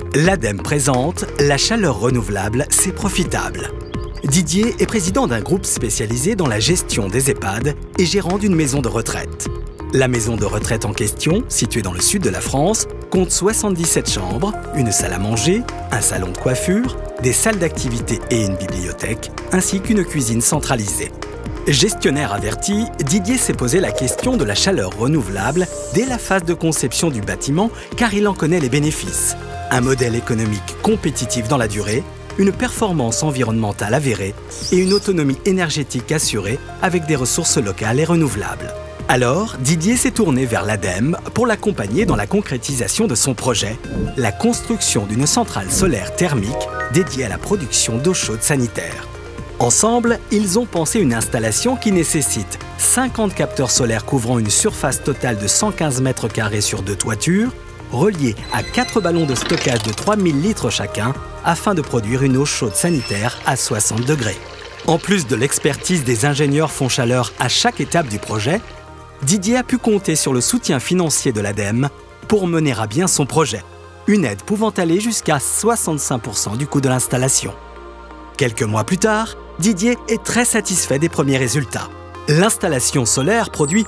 L'ADEME présente la chaleur renouvelable, c'est profitable. Didier est président d'un groupe spécialisé dans la gestion des EHPAD et gérant d'une maison de retraite. La maison de retraite en question, située dans le sud de la France, compte 77 chambres, une salle à manger, un salon de coiffure, des salles d'activité et une bibliothèque, ainsi qu'une cuisine centralisée. Gestionnaire averti, Didier s'est posé la question de la chaleur renouvelable dès la phase de conception du bâtiment car il en connaît les bénéfices. Un modèle économique compétitif dans la durée, une performance environnementale avérée et une autonomie énergétique assurée avec des ressources locales et renouvelables. Alors, Didier s'est tourné vers l'ADEME pour l'accompagner dans la concrétisation de son projet, la construction d'une centrale solaire thermique dédiée à la production d'eau chaude sanitaire. Ensemble, ils ont pensé une installation qui nécessite 50 capteurs solaires couvrant une surface totale de 115 mètres carrés sur 2 toitures, reliés à 4 ballons de stockage de 3000 litres chacun, afin de produire une eau chaude sanitaire à 60 degrés. En plus de l'expertise des ingénieurs fond chaleur à chaque étape du projet, Didier a pu compter sur le soutien financier de l'ADEME pour mener à bien son projet, une aide pouvant aller jusqu'à 65% du coût de l'installation. Quelques mois plus tard, Didier est très satisfait des premiers résultats. L'installation solaire produit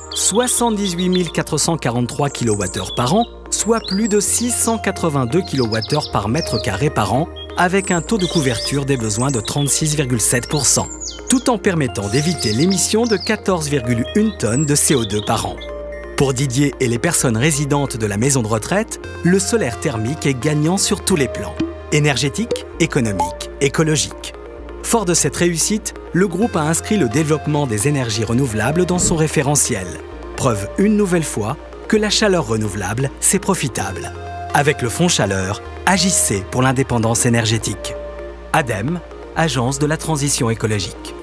78 443 kWh par an, soit plus de 682 kWh par mètre carré par an, avec un taux de couverture des besoins de 36,7%, tout en permettant d'éviter l'émission de 14,1 tonnes de CO2 par an. Pour Didier et les personnes résidentes de la maison de retraite, le solaire thermique est gagnant sur tous les plans, énergétique, économique, écologique. Fort de cette réussite, le groupe a inscrit le développement des énergies renouvelables dans son référentiel. Preuve une nouvelle fois que la chaleur renouvelable, c'est profitable. Avec le Fonds Chaleur, agissez pour l'indépendance énergétique. ADEME, Agence de la transition écologique.